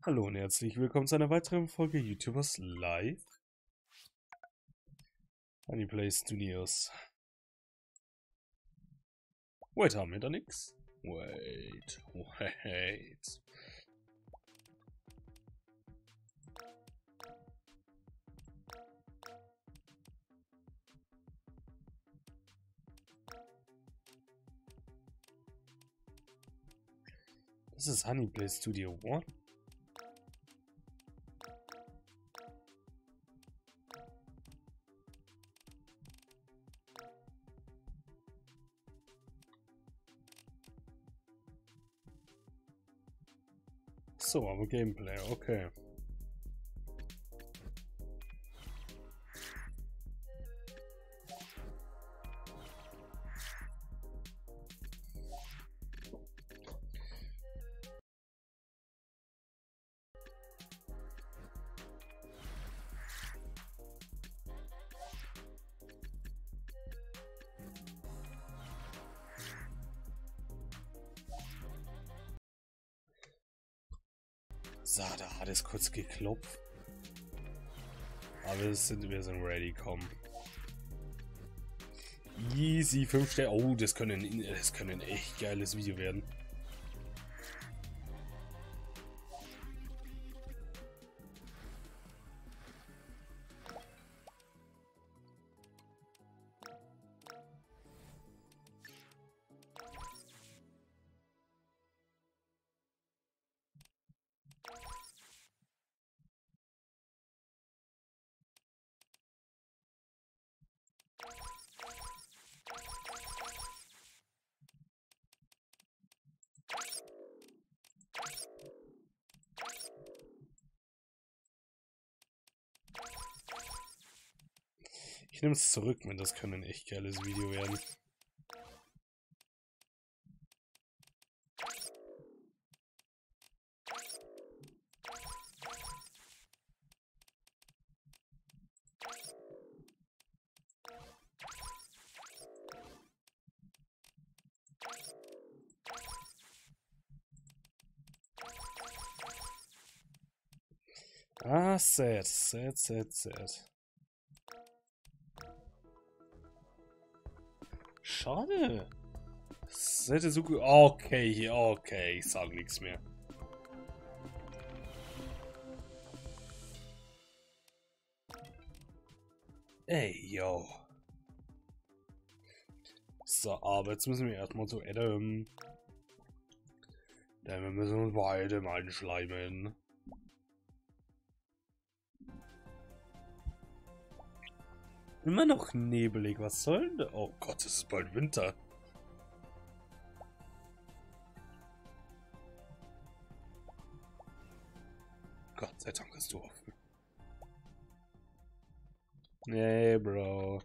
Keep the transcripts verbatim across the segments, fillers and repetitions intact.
Hallo und herzlich willkommen zu einer weiteren Folge YouTubers Live. Honeyplay Studios. Wait, haben wir da nix? Wait, wait. Das ist Honeyplay Studio One. So, aber Gameplay, okay. So, da hat es kurz geklopft. Aber wir sind, wir sind ready, komm. Easy, fünf Sterne. Oh, das können, das können ein echt geiles Video werden. Ich nehme es zurück, wenn das kann ein echt geiles Video werden. Ah, sad, sad, sad, sad. Schade. Das hätte so gut. Okay, okay, ich sage nichts mehr. Ey, yo. So, aber jetzt müssen wir erstmal zu Adam. Denn wir müssen uns beide mal einschleimen. Immer noch nebelig, was soll denn? Oh Gott, es ist bald Winter. Gott sei Dank ist du offen. Nee, Bro.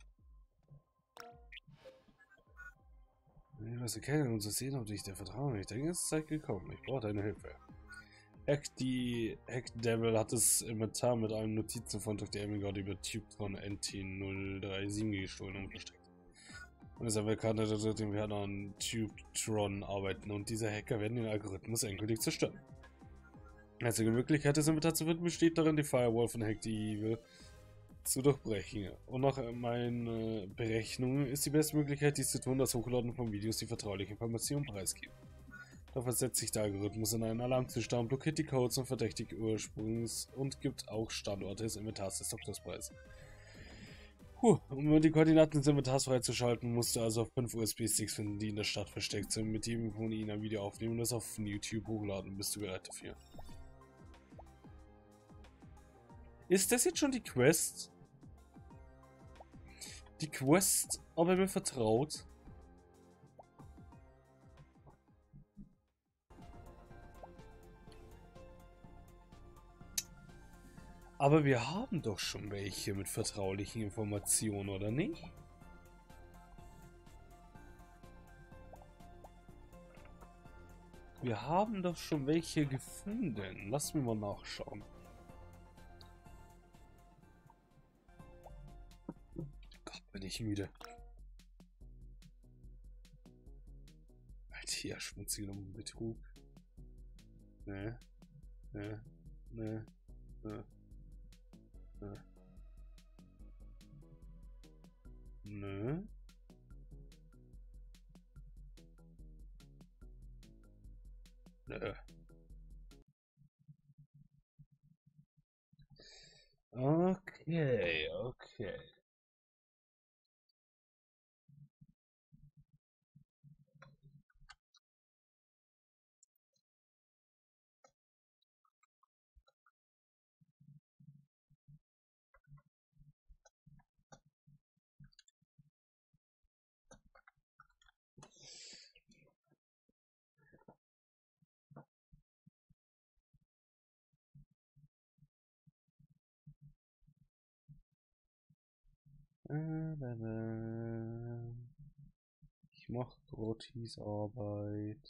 Ich weiß erkennen, um zu sehen, ob ich dir vertraue. Ich denke, es ist Zeit gekommen. Ich brauche deine Hilfe. Hack die Hack Devil hat das Inventar mit allen Notizen von Doktor Emigod über Tubetron N T null drei sieben gestohlen und versteckt. Und es ist aber bekannt, dass wir an Tubetron arbeiten und diese Hacker werden den Algorithmus endgültig zerstören. Die einzige Möglichkeit, das Inventar zu finden, besteht darin, die Firewall von Hack the Evil zu durchbrechen. Und nach meinen Berechnungen ist die beste Möglichkeit, dies zu tun, das Hochladen von Videos die vertrauliche Informationen preisgeben. Da versetzt sich der Algorithmus in einen Alarmzustand, blockiert die Codes und verdächtigt Ursprungs und gibt auch Standorte des Inventars des Doktors preis. Puh, um die Koordinaten des Inventars freizuschalten, musst du also auf fünf U S B-Sticks finden, die in der Stadt versteckt sind, mit dem von ihnen ein Video aufnehmen und das auf YouTube hochladen. Bist du bereit dafür? Ist das jetzt schon die Quest? Die Quest, ob er mir vertraut? Aber wir haben doch schon welche mit vertraulichen Informationen, oder nicht? Wir haben doch schon welche gefunden. Lass mich mal nachschauen. Gott, bin ich müde. Alter, schmutzige Betrug. Ne? Ne, ne, ne, ne. Nö. Nö. Okay, okay. Ich mach Grottis Arbeit.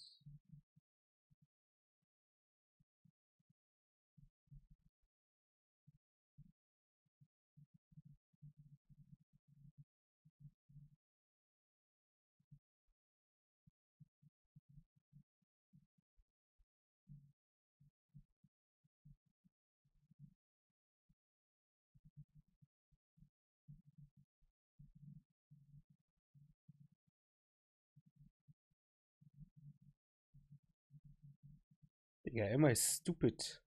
Digga, Emma ist stupid.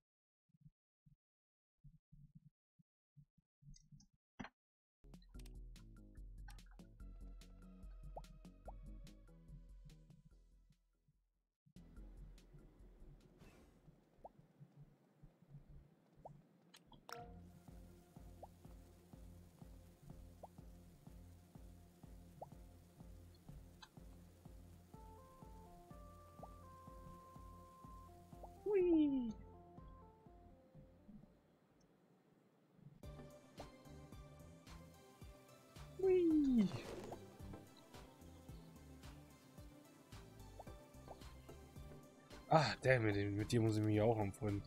Hui. Hui. Ah, der mit dem, mit dir muss ich mich auch anfreunden.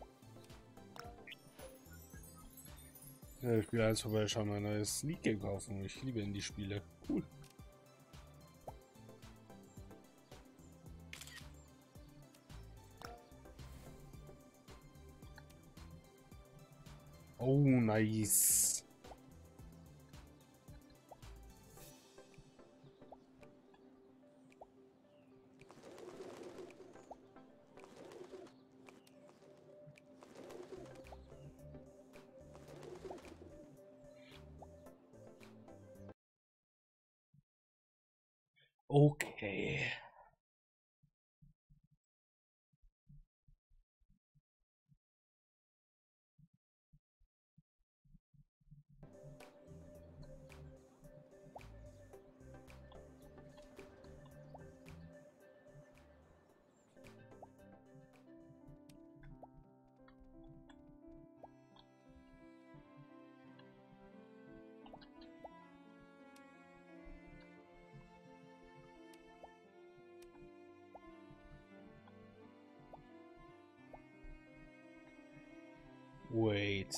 Ja, ich will eins vorbeischauen, ein neues Sneak Game kaufen. Ich liebe Indie-Spiele. Cool. Oh, nice. Okay. Wait.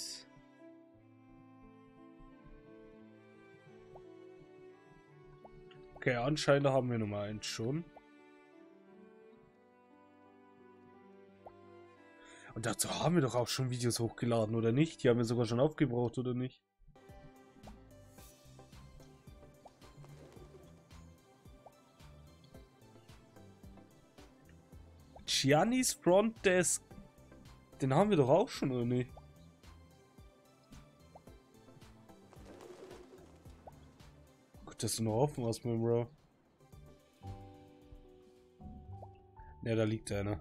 Okay, anscheinend haben wir Nummer eins schon. Und dazu haben wir doch auch schon Videos hochgeladen, oder nicht? Die haben wir sogar schon aufgebraucht, oder nicht? Giannis Front Desk. Den haben wir doch auch schon, oder nicht? Gut, dass du noch offen hast, mein Bro. Ne, da liegt einer.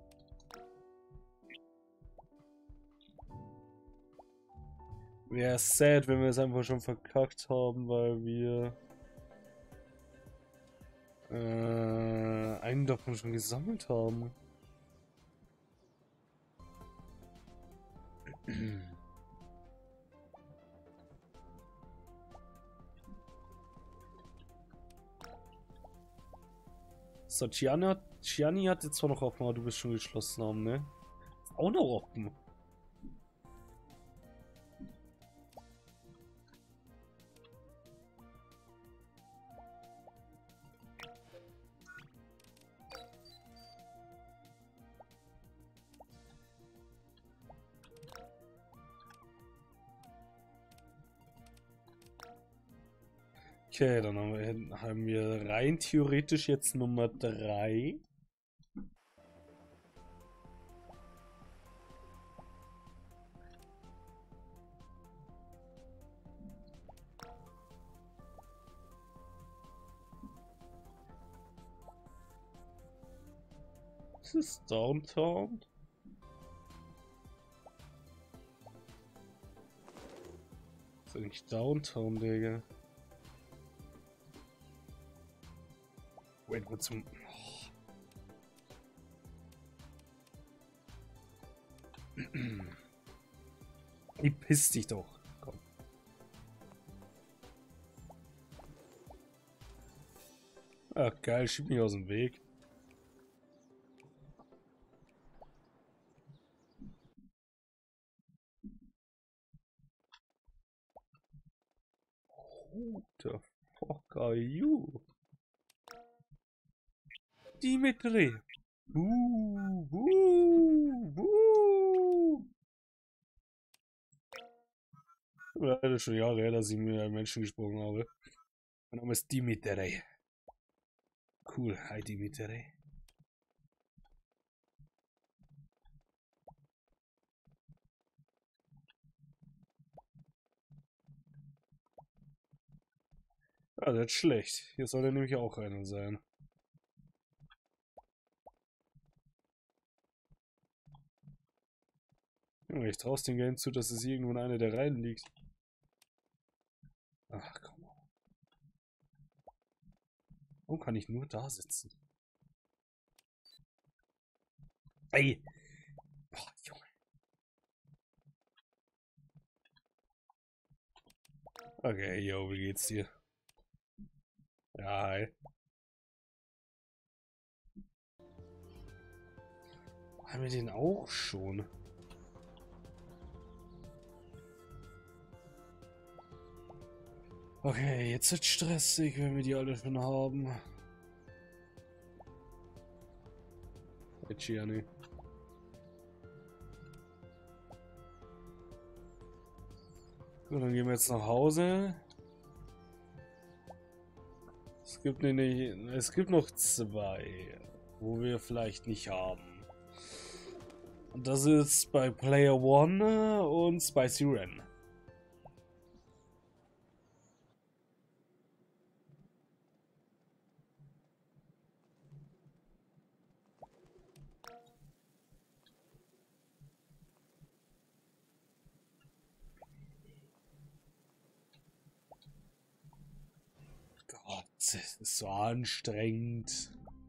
Wäre sad, wenn wir es einfach schon verkackt haben, weil wir äh, einen davon schon gesammelt haben. So, Gianni hat, Gianni hat jetzt zwar noch offen, aber du bist schon geschlossen haben, ne? Ist auch noch offen. Okay, dann haben wir, haben wir rein theoretisch jetzt Nummer drei. Das ist Downtown. Das ist eigentlich Downtown, Digga. Wait, wo zum... Oh. Piss dich doch. Komm. Ach geil, schieb mich aus dem Weg. Who the fuck are you? Dimitri! Buh, buh, buh. Leider schon Jahre her, dass ich mit einem Menschen gesprochen habe. Mein Name ist Dimitri. Cool, hi Dimitri. Ah, das ist schlecht. Hier soll er nämlich auch einer sein. Junge, ich traue dem Game zu, dass es irgendwo in einer der Reihen liegt. Ach, komm mal. Warum kann ich nur da sitzen? Ey! Boah, Junge. Okay, yo, wie geht's dir? Ja, hi. Haben wir den auch schon? Okay, jetzt wird stressig, wenn wir die alle schon haben. Hey, Gianni. So, dann gehen wir jetzt nach Hause. Es gibt nämlich, es gibt noch zwei, wo wir vielleicht nicht haben. Und das ist bei Player One und Spicy Ren. Gott, das ist so anstrengend.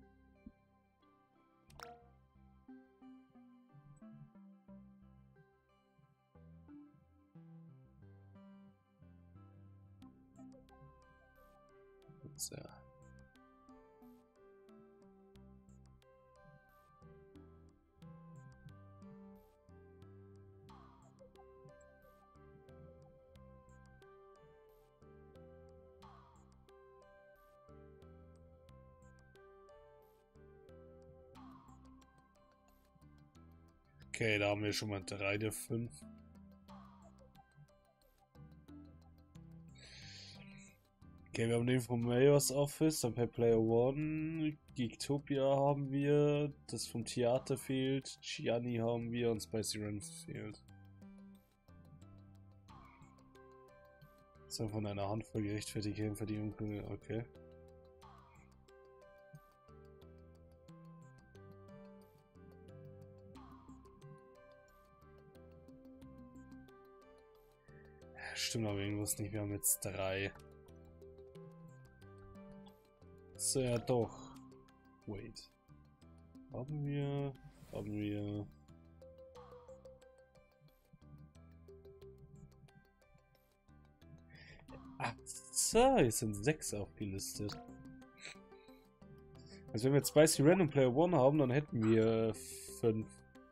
So. Okay, da haben wir schon mal drei der fünf. Okay, wir haben den vom Mayors Office, dann per Player One, Geektopia haben wir, das vom Theater fehlt, Gianni haben wir und Spicy Ren fehlt. So, von einer Handvoll gerechtfertigte Verdienung, okay. Stimmt aber irgendwas nicht, wir haben jetzt drei. So, ja doch. Wait. Haben wir... Haben wir... Ach so, jetzt sind sechs aufgelistet. Also wenn wir jetzt Spicy Ren und Player One haben, dann hätten wir fünf.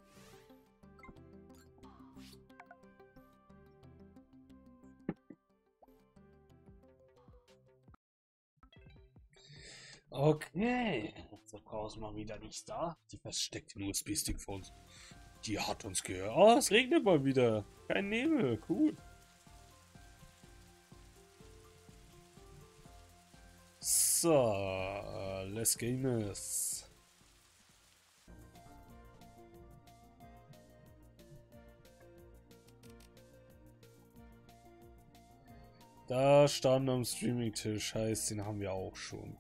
Okay, so brauchen wir wieder nichts da. Die versteckte U S B-Stick von uns. Die hat uns gehört. Oh, es regnet mal wieder. Kein Nebel, cool. So, uh, let's game this. Da stand am Streaming-Tisch, heißt, den haben wir auch schon.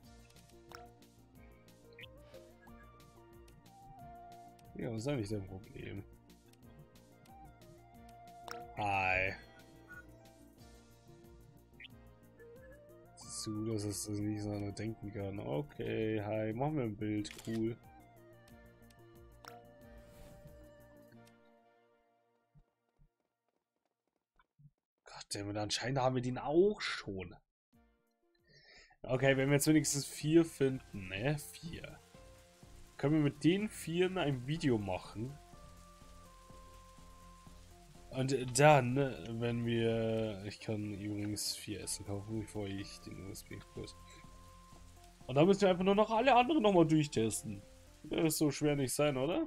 Ja, was ist eigentlich dein Problem? Hi. Zu, dass es das nicht so denken kann. Okay, hi, machen wir ein Bild, cool. Gott, anscheinend haben wir den auch schon. Okay, wenn wir jetzt wenigstens vier finden, ne? Vier. Können wir mit den vieren ein Video machen? Und dann, wenn wir... Ich kann übrigens vier Essen kaufen, bevor ich den U S B-Kurs. Und dann müssen wir einfach nur noch alle anderen nochmal durchtesten. Das ist so schwer nicht sein, oder?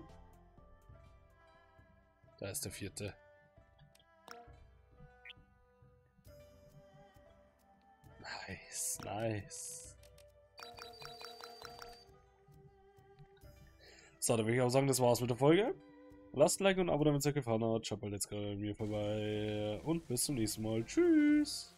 Da ist der vierte. Nice, nice. So, dann würde ich auch sagen, das war's mit der Folge. Lasst ein Like und ein Abo, damit es euch gefallen hat. Schaut mal jetzt gerade bei mir vorbei. Und bis zum nächsten Mal. Tschüss.